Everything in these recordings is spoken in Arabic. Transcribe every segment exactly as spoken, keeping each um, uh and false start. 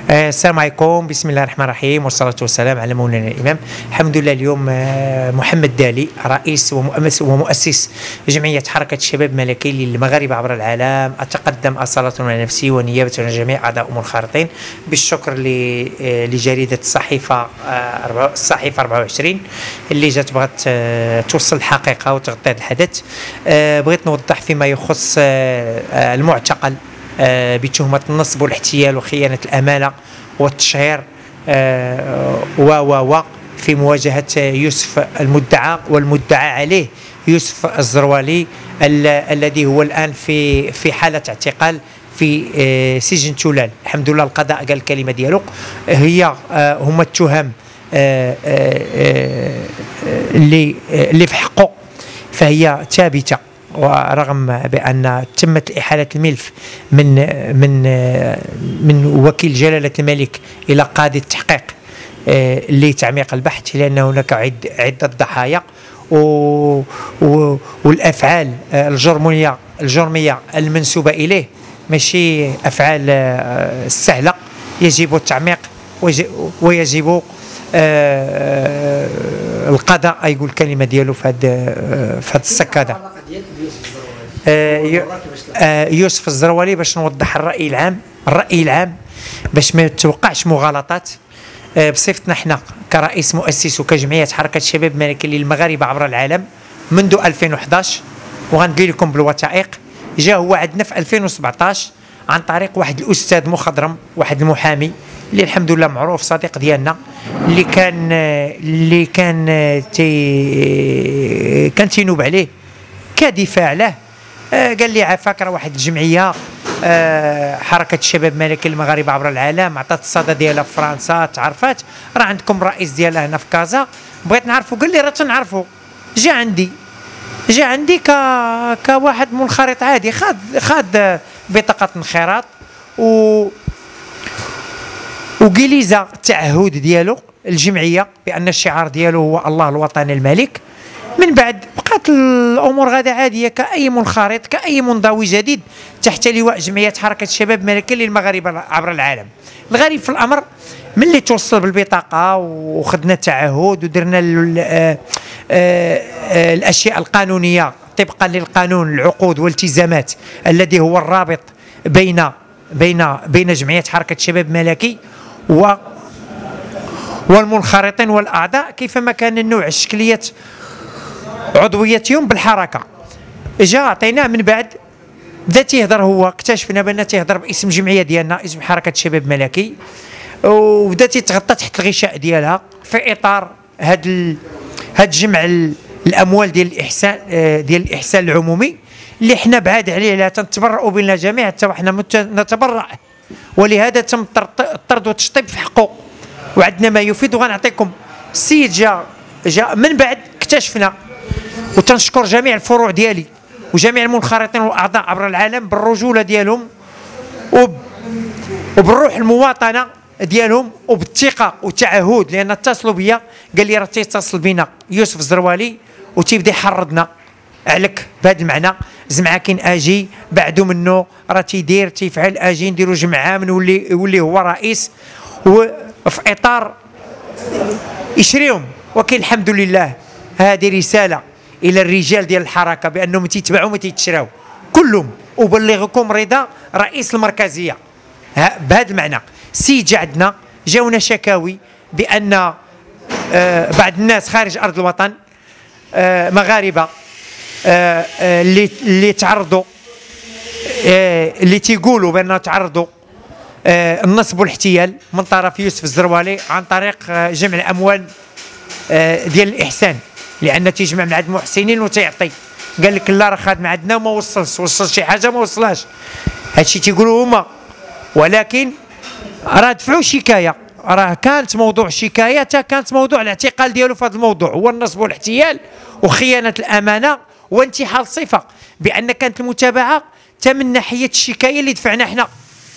السلام عليكم، بسم الله الرحمن الرحيم، والصلاة والسلام على مولانا الإمام. الحمد لله. اليوم محمد دالي رئيس ومؤسس جمعية حركة الشباب الملكي للمغاربة عبر العالم، أتقدم أصالة على نفسي ونيابة عن جميع أعضاء منخرطين بالشكر لجريدة الصحيفة الصحيفة أربعة وعشرين اللي جات بغات توصل الحقيقة وتغطي هذا الحدث. بغيت نوضح فيما يخص المعتقل بتهمة النصب والاحتيال وخيانة الأمانة والتشهير و و و في مواجهة يوسف المدعى والمدعى عليه يوسف الزروالي الذي هو الآن في في حالة اعتقال في سجن تولال. الحمد لله القضاء قال الكلمة ديالو. هي هما التهم اللي اللي في حقه فهي ثابتة، ورغم بأن تمت إحالة الملف من من من وكيل جلالة الملك إلى قاضي التحقيق لتعميق البحث، لأن هناك عدة ضحايا والأفعال الجرمية الجرمية المنسوبة إليه ماشي أفعال سهلة، يجب التعميق ويجب القضاء يقول الكلمة ديالو في هذا في هذا السك هذا. يوسف الزروالي باش نوضح الرأي العام الرأي العام باش ما توقعش مغالطات بصفتنا احنا كرئيس مؤسس وكجمعية حركة الشباب الملكي للمغاربة عبر العالم منذ ألفين وأحد عشر، وغندير لكم بالوثائق. جا هو عندنا في ألفين وسبعطاش عن طريق واحد الأستاذ مخضرم، واحد المحامي اللي الحمد لله معروف صديق ديالنا، اللي كان اللي كان تي كان تينوب عليه كدفاع له. آه قال لي عافاك راه واحد الجمعيه آه حركه الشباب الملكي المغاربه عبر العالم عطات الصدى ديالها في فرنسا، تعرفات راه عندكم الرئيس ديالها هنا في كازا، بغيت نعرفوا. قال لي راه تنعرفوا. جا عندي جا عندي ك كواحد منخرط عادي، خاد خاد بطاقه انخراط و وجليزه التعهد ديالو الجمعيه بان الشعار ديالو هو الله الوطن الملك. من بعد بقات الامور غاده عاديه كاي منخرط كاي منضوي جديد تحت لواء جمعيه حركه الشباب الملكي للمغاربه عبر العالم. الغريب في الامر ملي توصل بالبطاقه وخدنا التعهد ودرنا الاشياء القانونيه طبقا للقانون العقود والالتزامات الذي هو الرابط بين بين بين جمعيه حركه الشباب الملكي و والمنخرطين والاعضاء كيفما كان النوع الشكليه عضويتهم بالحركه. جا عطيناه من بعد بدا تيهضر، هو اكتشفنا بان تيهضر باسم الجمعيه ديالنا اسم حركه الشباب الملكي، وبدا تيتغطى تحت الغشاء ديالها في اطار هاد ال... هاد جمع الاموال ديال الاحسان ديال الاحسان العمومي اللي حنا بعاد عليه لا تنتبرؤوا بنا جميعا حتى وحنا نتبرأ، ولهذا تم الطرد والتشطيب في حقه. وعندنا ما يفيد وغنعطيكم. السيد جا جا من بعد اكتشفنا، وتنشكر جميع الفروع ديالي وجميع المنخرطين والاعضاء عبر العالم بالرجوله ديالهم وب وبالروح المواطنه ديالهم وبالثقه والتعهد، لان اتصلوا بيا قال لي راه تيتصل بينا يوسف الزروالي وتيبدا يحرضنا عليك بهذا المعنى، زعما كاين اجي بعدو منه راه تيدير تيفعل اجي نديروا جمع عام نولي يولي هو رئيس، وفي اطار يشريهم. وكاين الحمد لله هذه رساله الى الرجال ديال الحركه بانهم تيتبعوا ما تيتشراو كلهم، وبلغكم رضا رئيس المركزيه بهذا المعنى. سي جا عندنا جاونا شكاوي بان آه بعض الناس خارج ارض الوطن آه مغاربه آه آه اللي اللي تعرضوا آه اللي تيقولوا بانه تعرضوا آه النصب والاحتيال من طرف يوسف الزروالي عن طريق آه جمع الاموال آه ديال الاحسان، لان تيجمع من عند المحسنين وتيعطي. قال لك لا راه خادم عندنا وما وصلش وصل شي حاجه ما وصلاش، هادشي تيقولوا هما. ولكن راه دفعوا شكايه، راه كانت موضوع شكايه حتى كانت موضوع الاعتقال ديالو في هذا الموضوع هو النصب والاحتيال وخيانه الامانه وانتحال الصفه، بان كانت المتابعه حتى من ناحيه الشكايه اللي دفعنا حنا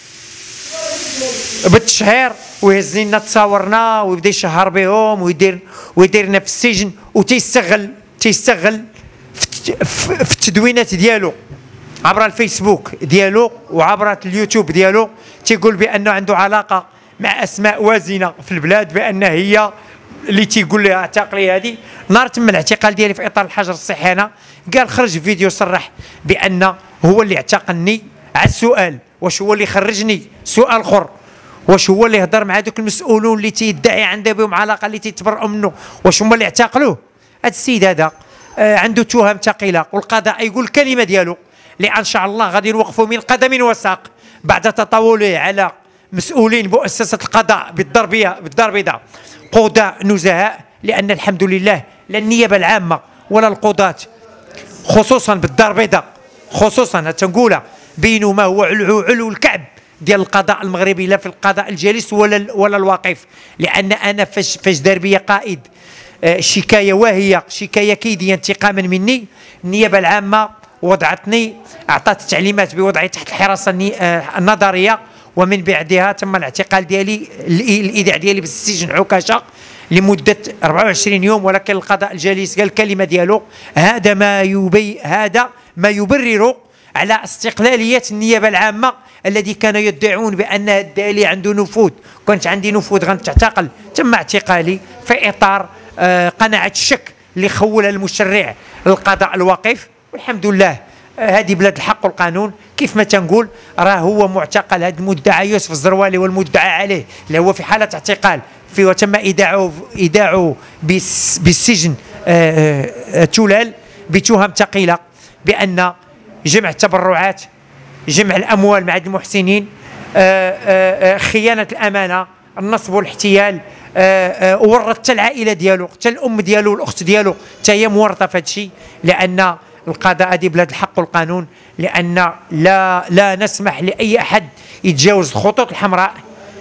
بالتشهير، ويهز لنا تصاورنا ويبدا يشهر بهم ويدير ويديرنا في السجن، وتيستغل تيستغل في التدوينات ديالو عبر الفيسبوك ديالو وعبر اليوتيوب ديالو تيقول بانه عنده علاقه مع اسماء وازنه في البلاد بان هي اللي تيقول لها اعتقلي. هذه نهار تم الاعتقال ديالي في اطار الحجر الصحي انا قال خرج فيديو صرح بان هو اللي اعتقلني. على السؤال واش هو اللي خرجني، سؤال اخر واش هو اللي هضر مع دوك المسؤولون اللي تيدعي عنده بهم علاقه اللي تيتبرؤوا منه، واش هما اللي اعتقلوه؟ هذا السيد هذا آه عنده تهم ثقيله، والقضاء يقول الكلمه ديالو لان ان شاء الله غادي نوقفوا من قدم وساق بعد تطاوله على مسؤولين مؤسسه القضاء بالضربيه بالضربيه قضاء نزهاء، لان الحمد لله لا النيابه العامه ولا القضاة خصوصا بالدار البيضاء خصوصا تنقولها بينوا ما هو علو, علو الكعب ديال القضاء المغربي، لا في القضاء الجالس ولا ولا الواقف. لان انا فاش فاش دار بيا قائد آه شكايه واهيه شكايه كيديه انتقاما مني، النيابه العامه وضعتني اعطت تعليمات بوضعي تحت الحراسه آه النظريه، ومن بعدها تم الاعتقال ديالي الايداع ديالي بالسجن عكاشه لمده أربعة وعشرين يوم. ولكن القضاء الجليس قال الكلمه ديالو هذا ما يبي هذا ما يبرر على استقلاليه النيابه العامه الذي كانوا يدعون بان الدالي عنده نفوذ، كنت عندي نفوذ غنتعتقل. تم اعتقالي في اطار آه قناعه الشك اللي خولها المشرع للقضاء الواقف. والحمد لله هذه بلاد الحق والقانون كيف ما تنقول. راه هو معتقل هذا المدعى يوسف الزروالي والمدعى عليه اللي هو في حاله اعتقال في وتم ايداعه ايداعه بالسجن تولال بتهم ثقيله بان جمع التبرعات، جمع الاموال مع المحسنين، خيانه الامانه، النصب والاحتيال، ورط حتى العائله ديالو، حتى الام ديالو والاخت ديالو حتى هي مورطه في هذا الشيء. لان القضاء هذه بلاد الحق والقانون، لان لا لا نسمح لاي احد يتجاوز الخطوط الحمراء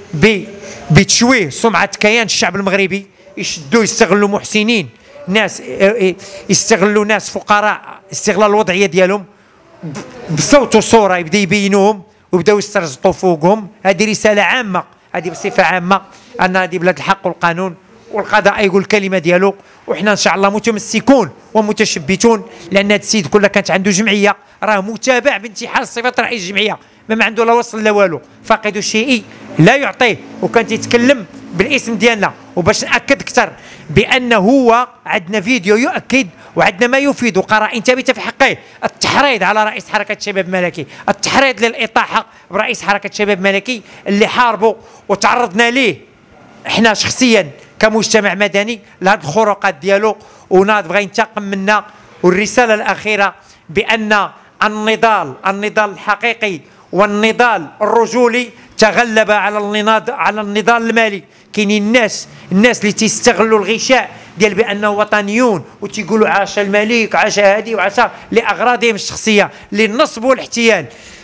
بتشويه سمعه كيان الشعب المغربي، يشدوا يستغلوا محسنين، ناس يستغلوا ناس فقراء استغلال الوضعيه ديالهم بصوت وصوره يبدا يبينوهم ويبداو يسترزقوا فوقهم. هذه رساله عامه، هذه بصفه عامه ان هذه بلاد الحق والقانون، والقضاء يقول الكلمه ديالو. وحنا ان شاء الله متمسكون ومتشبتون، لان هذا السيد كله كانت عنده جمعيه راه متابع بانتحال صفه رئيس الجمعيه، ما عنده لا وصل لا والو، فاقد الشيء لا يعطيه. وكان تيتكلم بالاسم ديالنا، وباش ناكد اكثر بان هو عندنا فيديو يؤكد وعندنا ما يفيد وقرائن ثابته في حقه التحريض على رئيس حركه شباب ملكي، التحريض للاطاحه برئيس حركه شباب ملكي اللي حاربوا وتعرضنا ليه احنا شخصيا كمجتمع مدني لهذه الخروقات ديالو، وناض بغى ينتقم منا. والرساله الاخيره بان النضال النضال الحقيقي والنضال الرجولي تغلب على النضال على النضال المالي. كاينين الناس الناس اللي تيستغلوا الغشاء ديال بانه وطنيون وتيقولوا عاش الملك عاش هذه وعاش لاغراضهم الشخصيه، للنصب والاحتيال،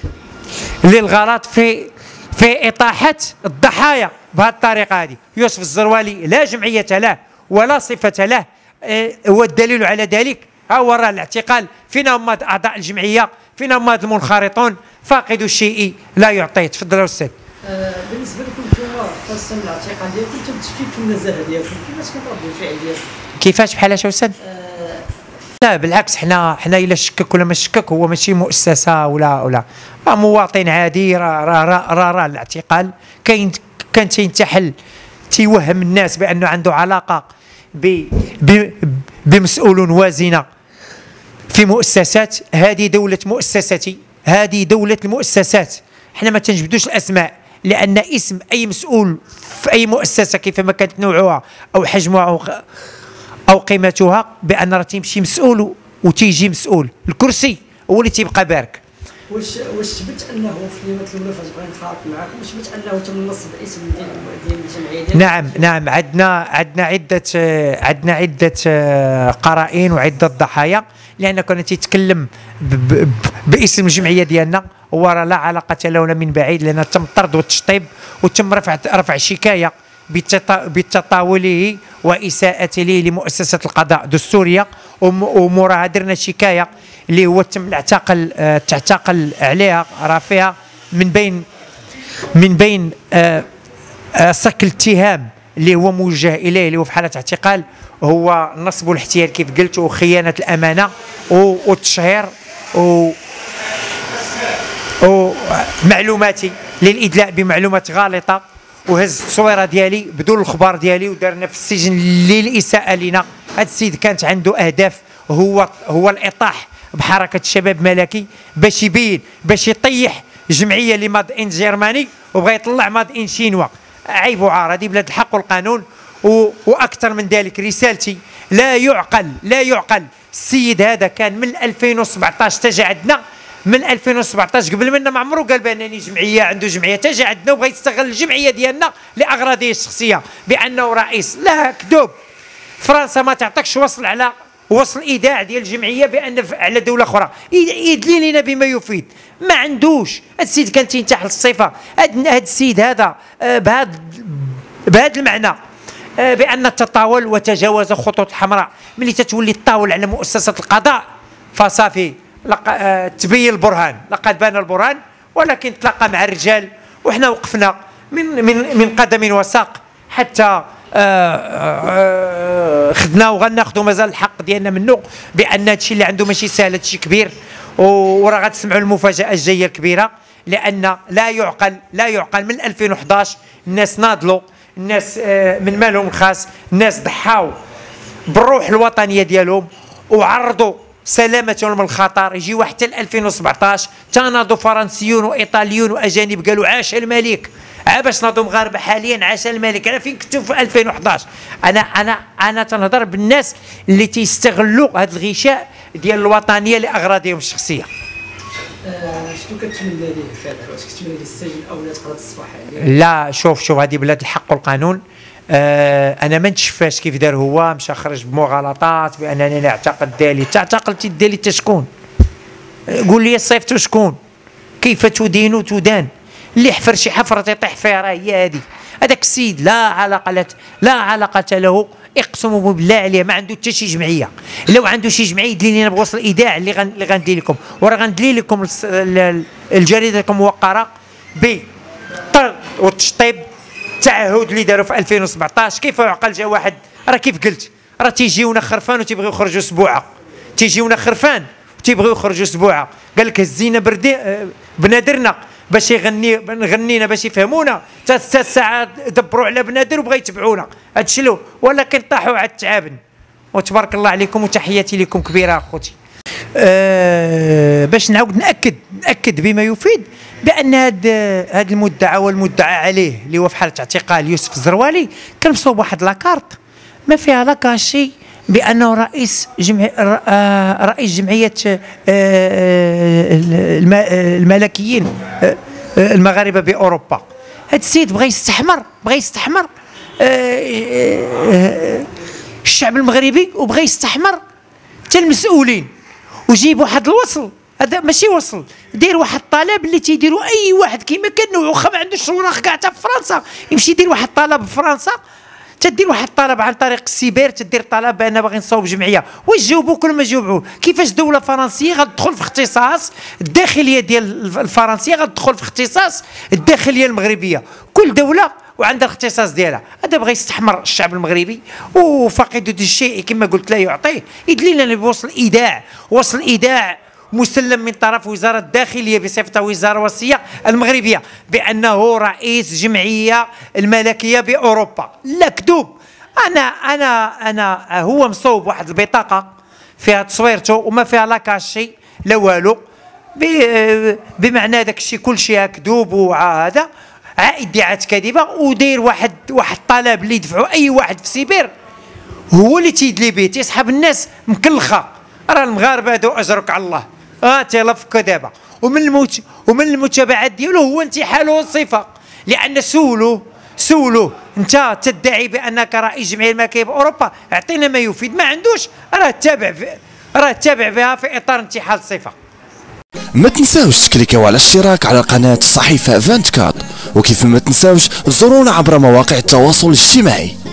للغلط في في اطاحه الضحايا بهذه الطريقه هذه. يوسف الزروالي لا جمعيه له ولا صفه له، هو الدليل على ذلك ها هو راه الاعتقال. فينا هم اعضاء الجمعيه، فينا هم المنخرطون، فاقد الشيء لا يعطيه. تفضل استاذ. آه بالنسبه لكم نتوما خاصه الاعتقال ديالكم تمتشكيك في النزاهه ديالكم، كيفاش كتردوا الفعل ديالكم؟ كيفاش بحال اش استاذ؟ آه لا بالعكس، حنا حنا الا شكك ولا ما شكك هو ماشي مؤسسه ولا ولا مواطن عادي. راه راه راه را را الاعتقال كاين كان تينتحل تيوهم الناس بانه عنده علاقه ب بمسؤول وازنه في مؤسسات. هذه دوله مؤسستي، هذه دوله المؤسسات. حنا ما تنجبدوش الاسماء، لان اسم اي مسؤول في اي مؤسسه كيفما كانت نوعها او حجمها او او قيمتها بان راه تيمشي مسؤول وتيجي مسؤول. الكرسي هو اللي تيبقى بارك. واش واش ثبت انه في الكلمات الاولى فاش بغا نتخاطب معكم واش ثبت انه تم نصب الاسم ديال ديال الجمعيه ديال؟ نعم نعم، عندنا عندنا عده عندنا عده قرائن وعده ضحايا، لان كنا تيتكلم باسم الجمعيه ديالنا وراه لا علاقه له من بعيد، لان تم الطرد والتشطيب وتم رفع رفع شكايه بتطاوله واساءته لمؤسسه القضاء الدستوريه. وموراها درنا شكايه اللي هو تم الاعتقال تعتقل عليها، راه فيها من بين من بين صك الاتهام اللي هو موجه اليه اللي هو في حاله اعتقال هو النصب والاحتيال كيف قلت، وخيانه الامانه والتشهير و ومعلوماتي للادلاء بمعلومات غالطه وهز التصويره ديالي بدون الخبار ديالي ودارنا في السجن للاساءه لينا. هذا السيد كانت عنده اهداف، هو هو الاطاح بحركه الشباب الملكي باش يبين باش يطيح جمعيه اللي ماد ان جيرماني وبغى يطلع ماد ان شينوا. عيب وعار، هذه بلاد الحق والقانون. واكثر من ذلك رسالتي، لا يعقل لا يعقل السيد هذا كان من ألفين وسبعطاش تجا عندنا، من ألفين وسبعطاش قبل منا ما عمرو قال بانني جمعيه عنده جمعيه، تجا عندنا وبغى يستغل الجمعيه ديالنا لاغراضه الشخصيه بانه رئيس. لا، كذوب. فرنسا ما تعطيكش وصل على وصل ايداع ديال الجمعيه بان على دوله اخرى، يدلي لنا بما يفيد. ما عندوش. هذا السيد كان تينتحل الصفه. هذا السيد هذا بهذا بهذا المعنى بان التطاول وتجاوز الخطوط الحمراء. ملي تتولي تطاول على مؤسسه القضاء فصافي تبين البرهان. لقد بان البرهان، ولكن تلاقى مع الرجال وحنا وقفنا من من من قدم وساق حتى خدنا وغناخذوا مازال الحق ديالنا منه، بان هادشي اللي عنده ماشي سهل، هادشي كبير. وراه غتسمعوا المفاجاه الجايه الكبيره، لان لا يعقل لا يعقل من ألفين وحداش الناس ناضلوا، الناس من مالهم الخاص، الناس ضحاو بالروح الوطنيه ديالهم وعرضوا سلامتهم من الخطر. يجيو حتى ألفين وسبعطاش تناضوا فرنسيون وايطاليون واجانب قالوا عاش الملك. عا باش ناضوا مغاربه حاليا عاش الملك. انا فين كنتو في ألفين وحداش؟ انا انا انا تنهضر بالناس اللي تيستغلوا هذا الغشاء ديال الوطنيه لاغراضهم الشخصيه. شنو كتمنى ليه فعلا؟ واش كتمنى ليه السجن او لا تقدر تصبح عليه؟ لا، شوف شوف هذه بلاد الحق والقانون. آه انا ما نتشفاش كيف دار هو، مشى خرج بمغالطات بانني نعتقد دالي. تعتقلتي دالي انت شكون؟ قول لي صيفته شكون؟ كيف تدين تدان؟ اللي حفر شي حفره يطيح فيها راه هي هذه. هذاك السيد لا علاقه لا لا علاقه له، اقسم بالله عليه ما عنده حتى شي جمعيه. لو عنده شي جمعيه يدير لنا بوصل الايداع اللي غن اللي غندير لكم، وراه غندير لكم الجريده لكم موقره بالطرد والتشطيب. التعهد اللي داروا في ألفين وسبعطاش كيف يعقل؟ جا واحد راه كيف قلت راه تيجيونا خرفان وتيبغيو يخرجوا سبوعه، تيجيونا خرفان وتيبغيو يخرجوا سبوعه. قال لك هزينا بردي بنادرنا باش يغني نغنينا باش يفهمونا، حتى ست ساعات دبروا على بنادر وبغا يتبعونا. هادشي لو، ولكن طاحوا على التعابن. وتبارك الله عليكم وتحياتي لكم كبيره اخوتي. أه باش نعاود ناكد ناكد بما يفيد بان هاد هاد المدعى والمدعى عليه اللي هو في حاله اعتقال يوسف الزروالي كان مصوب واحد لاكارت ما فيها لا كاشي بانه رئيس جمع رئيس جمعيه الملكيين المغاربه باوروبا. هاد السيد بغى يستحمر بغى يستحمر الشعب المغربي وبغى يستحمر حتى المسؤولين، وجيب واحد الوصل. هذا ماشي وصل، دير واحد الطلب اللي تيديروا اي واحد كيما كان، واخا ما عندوش الوراق كاع حتى في فرنسا يمشي يدير واحد الطلب في فرنسا. تدير واحد الطلب عن طريق السيبر، تدير طلب بان باغي نصاوب جمعيه، واش جاوبوك ولا ما جاوبوه؟ كيفاش دوله فرنسيه غتدخل في اختصاص الداخليه ديال الفرنسيه غتدخل في اختصاص الداخليه المغربيه؟ كل دوله وعندها الاختصاص ديالها. هذا بغى يستحمر الشعب المغربي وفاقد الشيء كما قلت لا يعطيه. يدلي لنا بوصل ايداع، وصل ايداع مسلم من طرف وزاره الداخليه بصفته وزاره وصيه المغربيه بانه رئيس جمعيه الملكيه باوروبا. لا، كذوب. انا انا انا هو مصوب واحد البطاقه فيها تصويرته وما فيها لا كاشي لا والو، بمعنى داك الشيء كل شيء كذوب وهذا ادعاءات كاذبه. وداير واحد واحد الطلب اللي يدفعوا اي واحد في سيبر هو اللي تيدلي به، تيسحب الناس مكلخه. راه المغاربه هادو اجرك على الله. اه تيلفك دابا. ومن الموت ومن المتابعات ديالو هو انتحاله الصفه، لان سولوه سولوه انت تدعي بانك رئيس جمعيه الملكيه باوروبا، اعطينا ما يفيد. ما عندوش، راه تابع راه تابع بها في اطار انتحال الصفه. ما تنساوش تكليكيو على الاشتراك على قناه الصحيفه أربعة وعشرين، وكيف ما تنساوش زورونا عبر مواقع التواصل الاجتماعي.